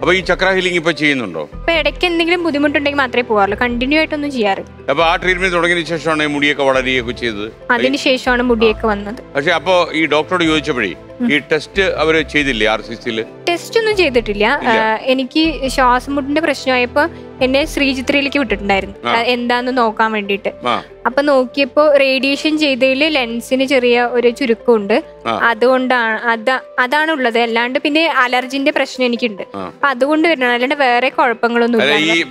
അപ്പൊ ഈ ചക്ര ഹീലിംഗ് ഇപ്പൊ ചെയ്യുന്നുണ്ടോ? ഇപ്പൊ ഇടയ്ക്ക് എന്തെങ്കിലും ബുദ്ധിമുട്ടുണ്ടെങ്കിൽ മാത്രമേ പോകാറുള്ളൂ, കണ്ടിന്യൂ ആയിട്ടൊന്നും ചെയ്യാറില്ല. അപ്പൊ ആ ട്രീറ്റ്മെന്റ് തുടങ്ങിയതിനു ശേഷമാണ് മുടിയൊക്കെ വളരുകയൊക്കെ ചെയ്തത്? അതിനുശേഷമാണ് മുടിയൊക്കെ വന്നത്. പക്ഷെ അപ്പൊ ഈ ഡോക്ടറോട് ചോദിച്ചപ്പോഴേ ഈ ടെസ്റ്റ് അവര് ചെയ്തില്ലേ? RCCയിൽ ടെസ്റ്റ് ഒന്നും ചെയ്തിട്ടില്ല. എനിക്ക് ശ്വാസം മുട്ടിന്റെ പ്രശ്നമായപ്പോ എന്നെ ശ്രീചിത്രയിലേക്ക് വിട്ടിട്ടുണ്ടായിരുന്നു എന്താന്ന് നോക്കാൻ വേണ്ടിട്ട്. അപ്പൊ നോക്കിയപ്പോ റേഡിയേഷൻ ചെയ്തതിൽ ലെൻസിന് ചെറിയ ഒരു ചുരുക്കമുണ്ട്, അതുകൊണ്ടാണ് അതാണുള്ളത്. അല്ലാണ്ട് പിന്നെ അലർജിന്റെ പ്രശ്നം എനിക്കുണ്ട്, അപ്പൊ അതുകൊണ്ട് വരുന്നതാണ്, അല്ലാണ്ട് വേറെ കുഴപ്പങ്ങളൊന്നും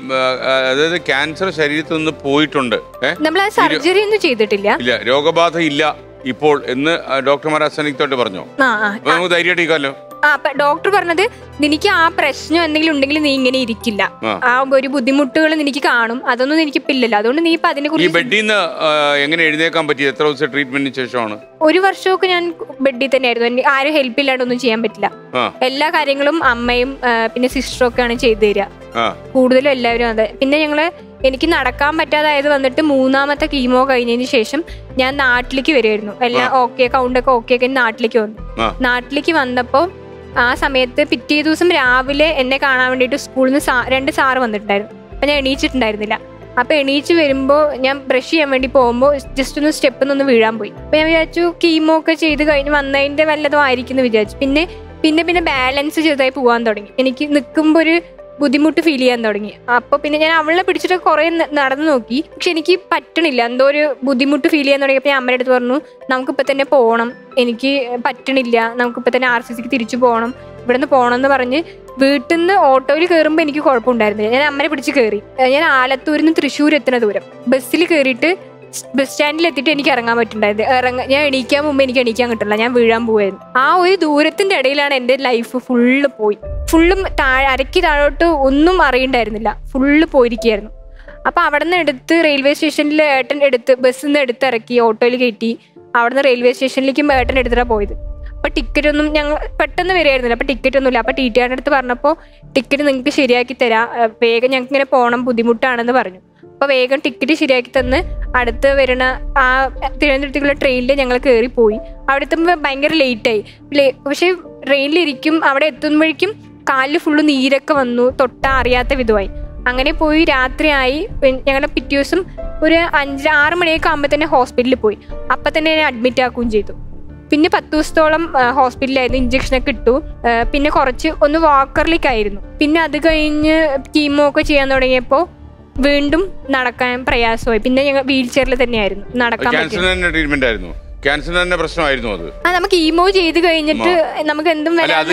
ഇല്ല. ക്യാൻസർ ശരീരത്തിൽ നിന്ന് പോയിട്ടുണ്ട്, നമ്മൾ ആ സർജറി ഒന്നും ചെയ്തിട്ടില്ല, രോഗബാധ ഇല്ല ഇപ്പോൾ എന്ന് ഡോക്ടർമാർ അസന്നിഗ്ധമായിട്ട് പറഞ്ഞു. നമുക്ക് ധൈര്യമായിട്ടിരിക്കാമല്ലോ. ഡോക്ടർ പറഞ്ഞത് നിനക്ക് ആ പ്രശ്നം എന്തെങ്കിലും ഉണ്ടെങ്കിൽ നീ ഇങ്ങനെ ഇരിക്കില്ല, ആ ഒരു ബുദ്ധിമുട്ടുകൾ നിനക്ക് കാണും, അതൊന്നും എനിക്കിപ്പോ ഇല്ലല്ലോ, അതുകൊണ്ട് നീ ഇപ്പൊ അതിനെ കുറിച്ച്. ബെഡിൽ നിന്ന് എങ്ങനെ എഴുന്നേക്കാൻ പറ്റിയത്? എത്ര ദിവസം ട്രീറ്റ്മെന്റിന് ശേഷമാണ്? ഒരു വർഷമൊക്കെ ഞാൻ ബെഡിൽ തന്നെയായിരുന്നു. ആരും ഹെൽപ്പ് ഇല്ലാണ്ട് ഒന്നും ചെയ്യാൻ പറ്റില്ല. എല്ലാ കാര്യങ്ങളും അമ്മയും പിന്നെ സിസ്റ്ററും ഒക്കെയാണ് ചെയ്തു തരിക, കൂടുതലും എല്ലാവരും അതെ. പിന്നെ എനിക്ക് നടക്കാൻ പറ്റാതായത് വന്നിട്ട് 3ാമത്തെ കീമോ കഴിഞ്ഞതിന് ശേഷം ഞാൻ നാട്ടിലേക്ക് വരുമായിരുന്നു. എല്ലാം ഓക്കെ, കൗണ്ടൊക്കെ ഓക്കെ ഒക്കെ നാട്ടിലേക്ക് വന്നു. നാട്ടിലേക്ക് വന്നപ്പോ ആ സമയത്ത് പിറ്റേ ദിവസം രാവിലെ എന്നെ കാണാൻ വേണ്ടിയിട്ട് സ്കൂളിൽ നിന്ന് 2 സാറ് വന്നിട്ടുണ്ടായിരുന്നു. അപ്പൊ ഞാൻ എണീച്ചിട്ടുണ്ടായിരുന്നില്ല. അപ്പൊ എണീച്ച് വരുമ്പോ ഞാൻ ബ്രഷ് ചെയ്യാൻ വേണ്ടി പോകുമ്പോൾ ജസ്റ്റ് ഒന്ന് സ്റ്റെപ്പിൽ വീഴാൻ പോയി. അപ്പൊ ഞാൻ വിചാരിച്ചു കീമോ ഒക്കെ ചെയ്ത് കഴിഞ്ഞ് വന്നതിന്റെ വല്ലതും ആയിരിക്കും എന്ന് വിചാരിച്ചു. പിന്നെ ബാലൻസ് ചെയ്തായി പോകാൻ തുടങ്ങി. എനിക്ക് നിൽക്കുമ്പോ ഒരു ബുദ്ധിമുട്ട് ഫീൽ ചെയ്യാൻ തുടങ്ങി. അപ്പൊ പിന്നെ ഞാൻ അവളെ പിടിച്ചിട്ട് കുറെ നടന്നു നോക്കി, പക്ഷെ എനിക്ക് പറ്റണില്ല, എന്തോ ഒരു ബുദ്ധിമുട്ട് ഫീൽ ചെയ്യാൻ തുടങ്ങിയപ്പോൾ ഞാൻ അമ്മയുടെ അടുത്ത് പറഞ്ഞു നമുക്കിപ്പോൾ തന്നെ പോകണം, എനിക്ക് പറ്റണില്ല, നമുക്കിപ്പോൾ തന്നെ RCCക്ക് തിരിച്ചു പോകണം, ഇവിടുന്ന് പോകണം എന്ന് പറഞ്ഞ് വീട്ടിൽ നിന്ന് ഓട്ടോയിൽ കയറുമ്പോൾ എനിക്ക് കുഴപ്പമുണ്ടായിരുന്നില്ല. ഞാൻ അമ്മനെ പിടിച്ച് കയറി. ഞാൻ ആലത്തൂരിൽ നിന്ന് തൃശ്ശൂർ എത്തുന്ന ദൂരം ബസ്സിൽ കയറിയിട്ട് ബസ് സ്റ്റാൻഡിൽ എത്തിയിട്ട് എനിക്ക് ഇറങ്ങാൻ പറ്റുന്നുണ്ടായിരുന്നു. ഞാൻ എണീക്കാൻ മുമ്പ് എനിക്ക് എണീക്കാൻ കിട്ടില്ല, ഞാൻ വീഴാൻ പോവായിരുന്നു. ആ ഒരു ദൂരത്തിന്റെ ഇടയിലാണ് എൻ്റെ ലൈഫ് ഫുള്ള് പോയി. ഫുള്ളും അരയ്ക്ക് താഴോട്ട് ഒന്നും അറിയണ്ടായിരുന്നില്ല, ഫുള്ള് പോയിരിക്കുകയായിരുന്നു. അപ്പൊ അവിടെ നിന്ന് എടുത്ത് റെയിൽവേ സ്റ്റേഷനിൽ ഏട്ടൻ എടുത്ത് ബസ്സിൽ നിന്ന് എടുത്തിറക്കി, ഓട്ടോയിൽ കയറ്റി അവിടെ നിന്ന് റെയിൽവേ സ്റ്റേഷനിലേക്കും ഏട്ടൻ എടുത്തിട്ടാണ് പോയത്. അപ്പൊ ടിക്കറ്റ് ഒന്നും ഞങ്ങൾ പെട്ടെന്ന് വരികയായിരുന്നില്ല, അപ്പൊ ടിക്കറ്റ് ഒന്നുമില്ല. അപ്പൊ TTRന്റെ അടുത്ത് പറഞ്ഞപ്പോൾ ടിക്കറ്റ് നിങ്ങൾക്ക് ശരിയാക്കി തരാം, വേഗം ഞങ്ങൾക്ക് ഇങ്ങനെ പോകണം, ബുദ്ധിമുട്ടാണെന്ന് പറഞ്ഞു. അപ്പൊ വേഗം ടിക്കറ്റ് ശരിയാക്കി തന്ന് അടുത്ത് വരുന്ന ആ തിരുവനന്തപുരത്തേക്കുള്ള ട്രെയിനിൽ ഞങ്ങൾ കയറി പോയി. അവിടെ എത്തുമ്പോൾ ഭയങ്കര ലേറ്റായി. പക്ഷെ ട്രെയിനിലിരിക്കും, അവിടെ എത്തുമ്പോഴേക്കും കാലിൽ ഫുള്ള് നീരൊക്കെ വന്നു, തൊട്ടാ അറിയാത്ത വിധമായി. അങ്ങനെ പോയി രാത്രിയായി. ഞങ്ങളുടെ പിറ്റേ ദിവസം ഒരു 5-6 മണിയൊക്കെ ആകുമ്പോൾ തന്നെ ഹോസ്പിറ്റലിൽ പോയി. അപ്പം തന്നെ എന്നെ അഡ്മിറ്റ് ആക്കുകയും ചെയ്തു. പിന്നെ 10 ദിവസത്തോളം ഹോസ്പിറ്റലായിരുന്നു, ഇഞ്ചക്ഷനൊക്കെ ഇട്ടു. പിന്നെ കുറച്ച് ഒന്ന് വാക്കറിലേക്കായിരുന്നു. പിന്നെ അത് കഴിഞ്ഞ് കീമോ ഒക്കെ ചെയ്യാൻ തുടങ്ങിയപ്പോൾ വീണ്ടും നടക്കാൻ പ്രയാസമായി. പിന്നെ ഞങ്ങൾ വീൽ ചെയറിൽ തന്നെയായിരുന്നു നടക്കാൻ പറ്റും. ക്യാൻസറിന്റെ പ്രശ്നമായിരുന്നു അത്. നമുക്ക് കീമോ ചെയ്ത് കഴിഞ്ഞിട്ട് നമുക്ക് എന്തും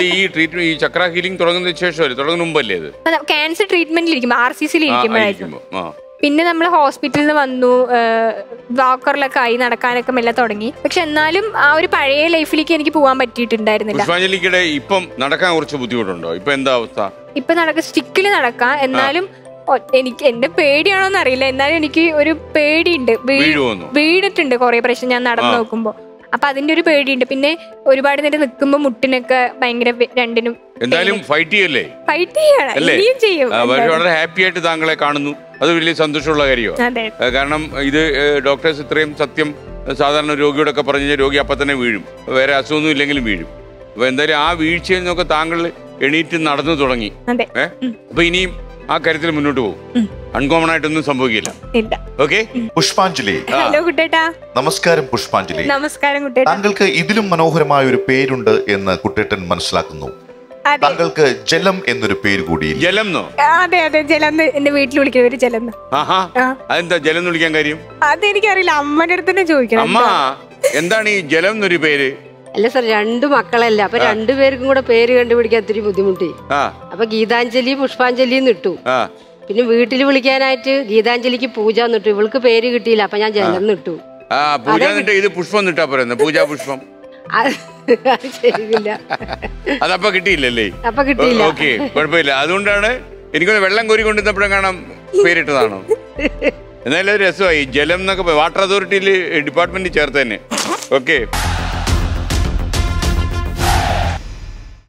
ഈ ചക്ര ഹീലിംഗ് തുടങ്ങുന്നതിന് ശേഷം മുമ്പല്ലേ അത്? ക്യാൻസർ ട്രീറ്റ്മെന്റിലിരിക്കുമ്പോൾ RCCയിൽ ഇരിക്കുമ്പോഴായിരുന്നു. പിന്നെ നമ്മൾ ഹോസ്പിറ്റലിൽ നിന്ന് വന്നു, വാക്കറിലൊക്കെ ആയി, നടക്കാനൊക്കെ മെല്ലെ തുടങ്ങി. പക്ഷെ എന്നാലും ആ ഒരു പഴയ ലൈഫിലേക്ക് എനിക്ക് പോകാൻ പറ്റിയിട്ടുണ്ടായിരുന്നില്ല. പുഷ്പാഞ്ജലിക്കിടെ ഇപ്പം നടക്കാൻ കുറച്ച് ബുദ്ധിമുട്ടുണ്ടോ? ഇപ്പൊ എന്താ അവസ്ഥ? ഇപ്പൊ സ്റ്റിക്കിൽ നടക്കാം, എന്നാലും എനിക്ക് എന്റെ പേടിയാണോന്ന് അറിയില്ല, എന്നാലും എനിക്ക് ഒരു പേടിയുണ്ട്. വീണിട്ടുണ്ട് കുറെ പ്രാവശ്യം ഞാൻ നടന്നു നോക്കുമ്പോ, അപ്പൊ അതിന്റെ ഒരു പേടിയുണ്ട്. പിന്നെ ഒരുപാട് നേരം നിൽക്കുമ്പോ മുട്ടിനൊക്കെ ഭയങ്കര രണ്ടിനും. എന്തായാലും ഫൈറ്റ് ചെയ്യും. വളരെ ഹാപ്പി ആയിട്ട് താങ്കളെ കാണുന്നു, അത് വലിയ സന്തോഷമുള്ള കാര്യമാണ്. കാരണം ഇത് ഡോക്ടേഴ്സ് ഇത്രയും സത്യം സാധാരണ രോഗിയോടൊക്കെ പറഞ്ഞു കഴിഞ്ഞാൽ രോഗി അപ്പൊ തന്നെ വീഴും, വേറെ അസുഖമൊന്നും ഇല്ലെങ്കിലും വീഴും. അപ്പൊ എന്തായാലും ആ വീഴ്ചയിൽ നിന്നൊക്കെ താങ്കൾ എണീറ്റ് നടന്നു തുടങ്ങി. അപ്പൊ ഇനിയും ആ കാര്യത്തിൽ മുന്നോട്ട് പോകും, അൺകോമൺ ആയിട്ടൊന്നും സംഭവിക്കില്ല. ഓക്കെ പുഷ്പാഞ്ജലി. ഹലോ കുട്ടേട്ടാ. നമസ്കാരം പുഷ്പാഞ്ജലി. നമസ്കാരം കുട്ടേട്ടാ. താങ്കൾക്ക് ഇതിലും മനോഹരമായ ഒരു പേരുണ്ട് എന്ന് കുട്ടേട്ടൻ മനസ്സിലാക്കുന്നു. താങ്കൾക്ക് ജലം എന്നൊരു പേര് കൂടി. ജലം? അതെ അതെ, ജലം. എന്റെ വീട്ടിൽ വിളിക്കുന്ന പേര് ജലം. അതെന്താ ജലം എന്ന് വിളിക്കാൻ കാര്യം? അതെനിക്കറിയില്ല, അമ്മയുടെ അടുത്ത് തന്നെ ചോദിക്കണം. അമ്മ, എന്താണ് ഈ ജലം എന്നൊരു പേര്? അല്ല സാർ, 2 മക്കളല്ല, അപ്പൊ 2 പേർക്കും കൂടെ പേര് കണ്ടുപിടിക്കാൻ ഒത്തിരി ബുദ്ധിമുട്ടി. അപ്പൊ ഗീതാഞ്ജലി പുഷ്പാഞ്ജലി നിട്ടു. പിന്നെ വീട്ടിൽ വിളിക്കാനായിട്ട് ഗീതാഞ്ജലിക്ക് പൂജ നിട്ടു. ഇവൾക്ക് പേര് കിട്ടിയില്ല, അപ്പൊ ഞാൻ ജലം നിട്ടു. ഇത് പുഷ്പം നിട്ടാ പറയുന്നത്, പൂജാ പുഷ്പം. ശരിയില്ല, അതപ്പൊ കിട്ടിയില്ലല്ലേ? അപ്പൊ കിട്ടിയില്ല. ഓക്കെ, കുഴപ്പമില്ല. അതുകൊണ്ടാണ് എനിക്കൊന്ന് വെള്ളം കോരി കൊണ്ടുവന്നപ്പോഴും കാണാൻ പേരിട്ടതാണോ? എന്നാലും രസമായി. ജലം എന്നൊക്കെ വാട്ടർ അതോറിറ്റിയിൽ ഡിപ്പാർട്ട്മെന്റ് ചേർത്ത് തന്നെ. ഓക്കെ.